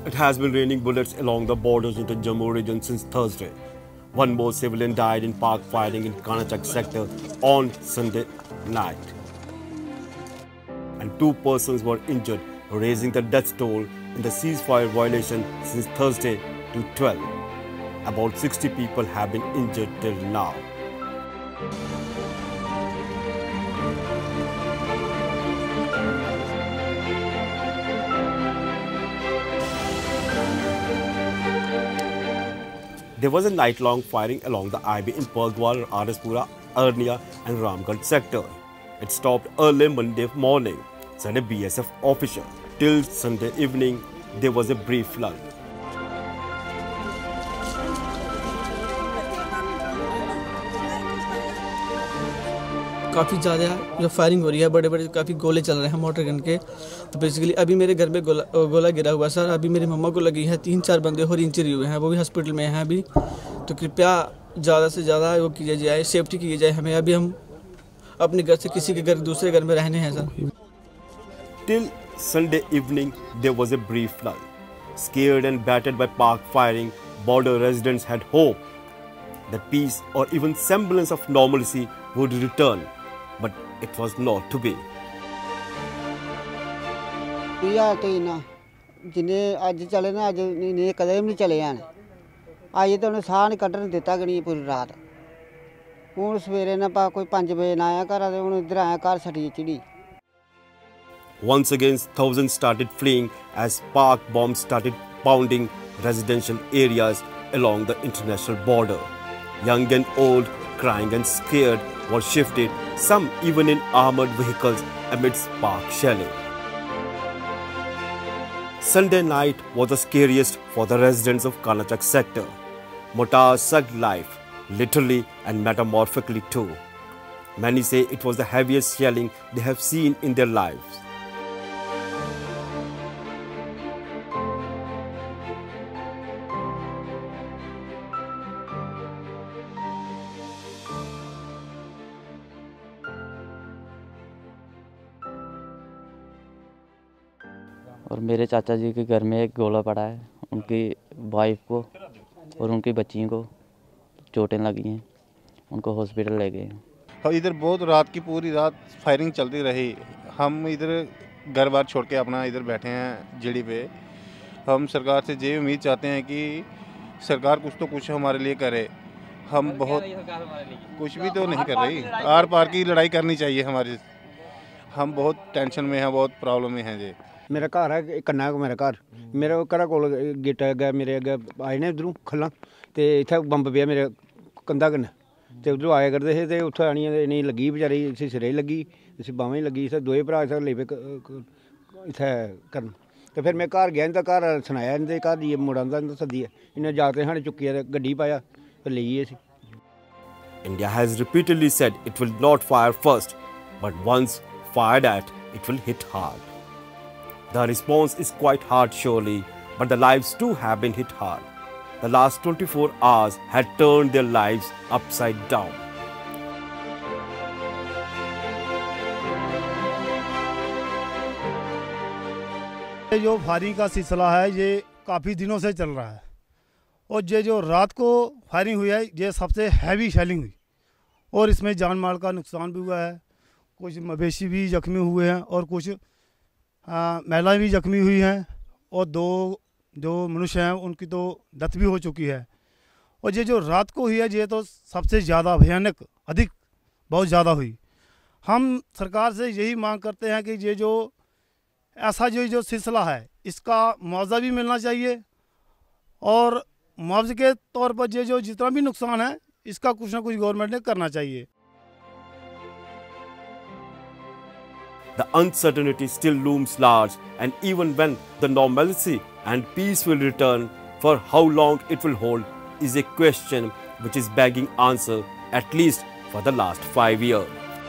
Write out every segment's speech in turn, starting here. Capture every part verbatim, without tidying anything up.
It has been raining bullets along the borders into Jammu region since Thursday. One more civilian died in park fighting in Kanachak sector on Sunday night. And two persons were injured, raising the death toll in the ceasefire violation since Thursday to twelve. About sixty people have been injured till now. There was a night-long firing along the I B in Purgwal, Araspura, Arnia and Ramgarh sector. It stopped early Monday morning, said a B S F official. Till Sunday evening, there was a brief lull. काफ़ी ज़्यादा जो firing हो रही है, बड़े बड़े काफ़ी गोले चल रहे हैं मोटर गन के। तो बेसिकली अभी मेरे घर पे गोला गोला गिरा हुआ सर। अभी मेरी मम्मा को लगी है, तीन चार बंदे और इंजरी हुए हैं, वो भी हॉस्पिटल में हैं अभी। तो कृपया ज़्यादा से ज़्यादा वो किया जाए, सेफ्टी की जाए हमें। अभी हम अपने घर से किसी के घर दूसरे घर में रहने हैं sir. Till Sunday evening, there was a brief lull. Scared and battered by park firing, border residents had hope that peace or even semblance of normalcy would return. But it was not to be. जिन्हें अज चले ना अज नहीं कदे भी नहीं चले आने अज तो उन्हें साह नहीं कड्ढन दिता गनी पूरी रात। हूँ सवेरे ना पा कोई पाँच बजे ना आया घर ते हूँ इधर आया घर सड़ी चिड़ी। Once again, thousands started fleeing as park bombs started pounding residential areas along the international border. Young and old, crying and scared, were shifted, some even in armored vehicles amidst park shelling. Sunday night was the scariest for the residents of Kanachak sector. Mortars sucked life, literally and metamorphically too. Many say it was the heaviest shelling they have seen in their lives. और मेरे चाचा जी के घर में एक गोला पड़ा है, उनकी वाइफ को और उनकी बच्चियों को चोटें लगी हैं, उनको हॉस्पिटल ले गए। और इधर बहुत रात की पूरी रात फायरिंग चलती रही। हम इधर घर बार छोड़ के अपना इधर बैठे हैं जेड़ी पे। हम सरकार से ये उम्मीद चाहते हैं कि सरकार कुछ तो कुछ हमारे लिए करे। हम बहुत कुछ भी तो नहीं कर रही, आर पार की लड़ाई करनी चाहिए हमारी। हम बहुत टेंशन में हैं, बहुत प्रॉब्लम में हैं जी। मेरा घर है कन्ना को, मेरा घर मेरे घर को गेट अगे मेरे अगे आए ने उधरों खल्ला तो इतना बंब पिया मेरे कंधा कन्नै तो उधरों आया करते थे तो उत्थै आनियै इन्नी लगी बेचारी, इसी सिरे लगी, इसी बाहें लगी, इत्थै दोए भरा इत्थै लेई पे इत्थै करन। तो फिर मैं घर गया, इंदा घर सनाया, इंदे घर जाइयै मुड़ा इंदा सद्दियै इन्नै जागते साढ़े चुक्कियै ते गड्डी पाया ते लेई गे इसी। India has repeatedly said it will not fire first, but once fired at, it will hit hard. The response is quite hard surely, but the lives too have been hit hard. The last twenty-four hours had turned their lives upside down. ये जो firing का सिलसिला है ये काफ़ी दिनों से चल रहा है और ये जो रात को फायरिंग हुई है ये सबसे हैवी शेलिंग हुई और इसमें जान माल का नुकसान भी हुआ है। कुछ मवेशी भी जख्मी हुए हैं और कुछ महिलाएं भी जख्मी हुई हैं और दो जो मनुष्य हैं उनकी तो डेथ भी हो चुकी है। और ये जो रात को हुई है ये तो सबसे ज़्यादा भयानक, अधिक बहुत ज़्यादा हुई। हम सरकार से यही मांग करते हैं कि ये जो ऐसा जो जो सिलसिला है इसका मुआवजा भी मिलना चाहिए और मुआवजे के तौर पर ये जो जितना भी नुकसान है इसका कुछ ना कुछ गवर्नमेंट ने करना चाहिए। The uncertainty still looms large, and even when the normalcy and peace will return, for how long it will hold is a question which is begging answer, at least for the last five years.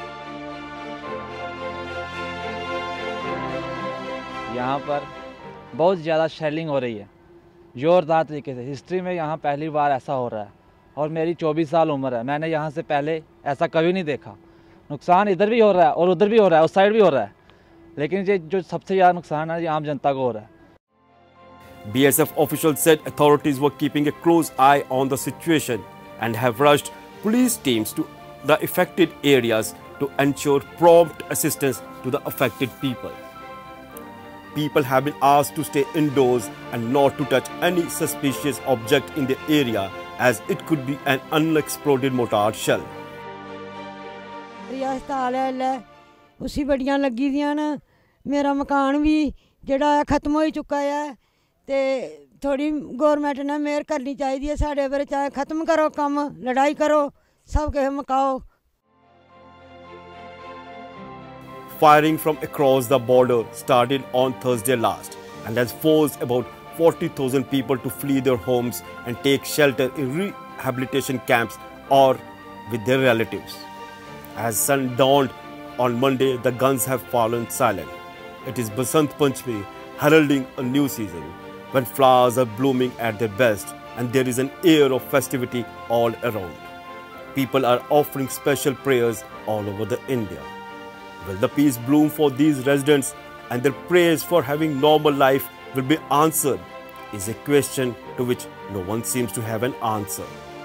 यहाँ पर बहुत ज़्यादा shelling हो रही है ज़ोरदार तरीके से। हिस्ट्री में यहाँ पहली बार ऐसा हो रहा है और मेरी चौबीस साल उम्र है, मैंने यहाँ से पहले ऐसा कभी नहीं देखा। नुकसान इधर भी हो रहा है और उधर भी हो रहा है, उस साइड भी हो रहा है, लेकिन ये जो सबसे ज़्यादा नुकसान है ये आम जनता को हो रहा है। B S F officials said authorities were keeping a close eye on the situation and have rushed police teams to the affected areas to ensure prompt assistance to the affected people. People have been asked to stay indoors and not to touch any suspicious object in the area, as it could be an unexploded mortar shell. उसी बड़ियां लगी दियां न मेरा मकान भी जेड़ा खत्म हो चुका है ते थोड़ी गवर्नमेंट ने मेहर करनी चाहिए है साढ़े पर चाहे खत्म करो कम लड़ाई करो सब के मकाओ. Firing from across the border started on Thursday last and has forced about forty thousand people to flee their homes and take shelter in rehabilitation camps or with their relatives. As sun dawned on Monday, the guns have fallen silent. It is Basant Panchami, heralding a new season, when flowers are blooming at their best and there is an air of festivity all around. People are offering special prayers all over the India. Will the peace bloom for these residents and their prayers for having normal life will be answered is a question to which no one seems to have an answer.